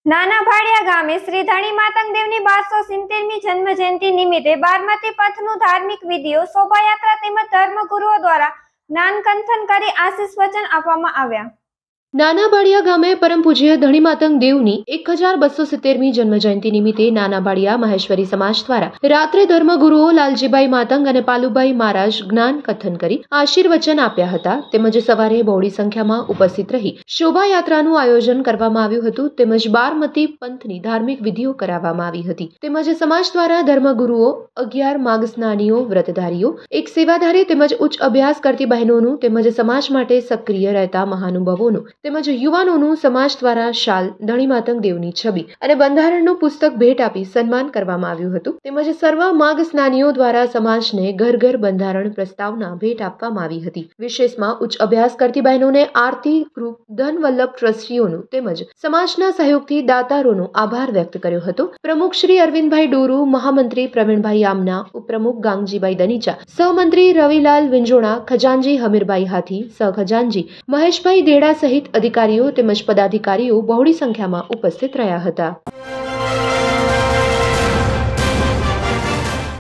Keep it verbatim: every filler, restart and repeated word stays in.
નાના ભાડિયા ગામે શ્રી ધણી માતંગ દેવની બારસો સિત્તેરમી જન્મ જયંતિ નિમિત્તે બારમતી પંથનું ધાર્મિક વિધિઓ, શોભાયાત્રા તેમજ ધર્મગુરુઓ દ્વારા જ્ઞાન કંથન કરી આશીષ વચન આપવામાં આવ્યા। નાના ભાડિયા ગામે પરમ પૂજ્ય ધણી માતંગ દેવની એક હજાર બસો સિત્તેરમી જન્મ જયંતિ નિમિત્તે નાના ભાડિયા મહેશ્વરી સમાજ દ્વારા રાત્રે ધર્મગુરુઓ લાલજીભાઈ માતંગ અને પાલુભાઈ મહારાજ જ્ઞાન કથન કરી આશીર્વચન આપ્યા હતા। તેમજ સવારે બહોળી સંખ્યામાં ઉપસ્થિત રહી શોભાયાત્રાનું આયોજન કરવામાં આવ્યું હતું। તેમજ બારમતી પંથની ધાર્મિક વિધિઓ કરાવવામાં આવી હતી। તેમજ સમાજ દ્વારા ધર્મગુરુઓ, અગિયાર માઘ સ્નાનીઓ, વ્રતધારીઓ, એક સેવાધારી તેમજ ઉચ્ચ અભ્યાસ કરતી બહેનોનું તેમજ સમાજ માટે સક્રિય રહેતા મહાનુભાવોનું તેમજ યુવાનોનું સમાજ દ્વારા શાલ, ધણી માતંગ દેવની છબી અને બંધારણનું પુસ્તક ભેટ આપી સન્માન કરવામાં આવ્યું હતું। તેમજ સર્વ માઘ સ્નાનીઓ દ્વારા સમાજને ઘર ઘર બંધારણ પ્રસ્તાવના ભેટ આપવામાં આવી હતી। વિશેષમાં ઉચ્ચ અભ્યાસ કરતી બહેનોને આરતી ગ્રુપ, ધનવલ્લભ ટ્રસ્ટીઓનું તેમજ સમાજના સહયોગથી દાતારોનો આભાર વ્યક્ત કર્યો હતો। પ્રમુખ શ્રી અરવિંદભાઈ ડોરુ, મહામંત્રી પ્રવીણભાઈ આમના, ઉપપ્રમુખ ગાંગજીભાઈ દનીચા, સહમંત્રી રવિલાલ વિંજોણા, ખજાનજી હમીરભાઈ હાથી, સહખજાનજી મહેશભાઈ દેડા સહિત અધિકારીઓ તેમજ પદાધિકારીઓ બહોળી સંખ્યામાં ઉપસ્થિત રહ્યા હતા।